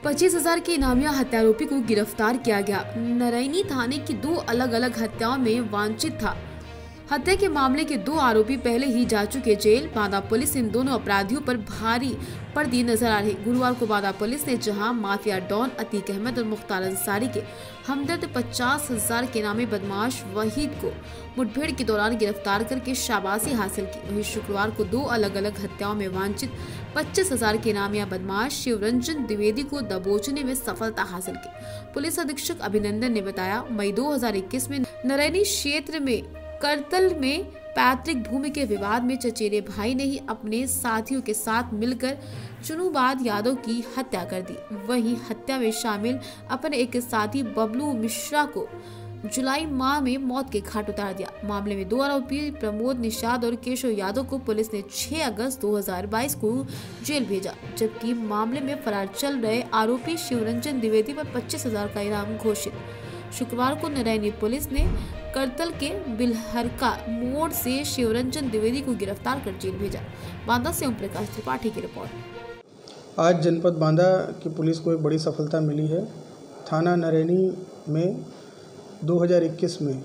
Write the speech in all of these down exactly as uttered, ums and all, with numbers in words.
पच्चीस हजार के इनामिया हत्यारोपी को गिरफ्तार किया गया। नरैनी थाने की दो अलग अलग हत्याओं में वांछित था। हत्या के मामले के दो आरोपी पहले ही जा चुके जेल। बांदा पुलिस इन दोनों अपराधियों पर भारी पड़ती नजर आ रही। गुरुवार को बांदा पुलिस ने जहां माफिया डॉन अतीक अहमद और मुख्तार अंसारी के हमदर्द पचास हजार के नामी बदमाश वहीद को मुठभेड़ के दौरान गिरफ्तार करके शाबाशी हासिल की। वहीं शुक्रवार को दो अलग अलग हत्याओं में वांछित पच्चीस हजार के नामिया बदमाश शिवरंजन द्विवेदी को दबोचने में सफलता हासिल की। पुलिस अधीक्षक अभिनंदन ने बताया, मई दो हजार इक्कीस में नरैनी क्षेत्र में करतल में पैतृक भूमि के विवाद में चचेरे भाई ने ही अपने साथियों के साथ मिलकर चुनूबाद यादव की हत्या कर दी। वहीं हत्या में शामिल अपने एक साथी बबलू मिश्रा को जुलाई माह में मौत के घाट उतार दिया। मामले में दो आरोपी प्रमोद निषाद और केशव यादव को पुलिस ने छह अगस्त दो हजार बाईस को जेल भेजा, जबकि मामले में फरार चल रहे आरोपी शिवरंजन द्विवेदी पर पच्चीस हजार का इनाम घोषित। शुक्रवार को नरैनी पुलिस ने करतल के बिलहरका मोड़ से शिवरंजन द्विवेदी को गिरफ्तार कर जेल भेजा। बांदा से ओम प्रकाश त्रिपाठी की रिपोर्ट। आज जनपद बांदा की पुलिस को एक बड़ी सफलता मिली है। थाना नरैनी में दो हज़ार इक्कीस में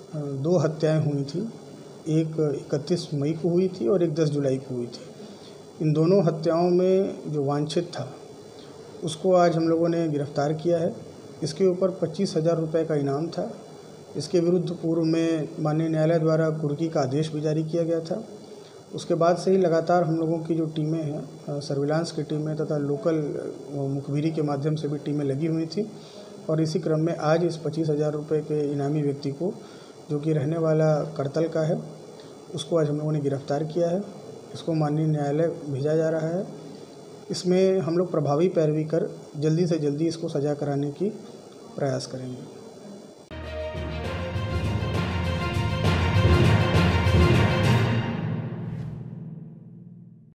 दो हत्याएं हुई थी। एक इकतीस मई को हुई थी और एक दस जुलाई को हुई थी। इन दोनों हत्याओं में जो वांछित था उसको आज हम लोगों ने गिरफ्तार किया है। इसके ऊपर पच्चीस हज़ार रुपये का इनाम था। इसके विरुद्ध पूर्व में माननीय न्यायालय द्वारा कुर्की का आदेश भी जारी किया गया था। उसके बाद से ही लगातार हम लोगों की जो टीमें हैं, सर्विलांस की टीमें तथा लोकल मुखबिरी के माध्यम से भी टीमें लगी हुई थी और इसी क्रम में आज इस पच्चीस हज़ार रुपये के इनामी व्यक्ति को, जो कि रहने वाला करतल का है, उसको आज हम लोगों ने गिरफ्तार किया है। इसको माननीय न्यायालय भेजा जा रहा है। इसमें हम लोग प्रभावी पैरवी कर जल्दी से जल्दी इसको सजा कराने की प्रयास करेंगे।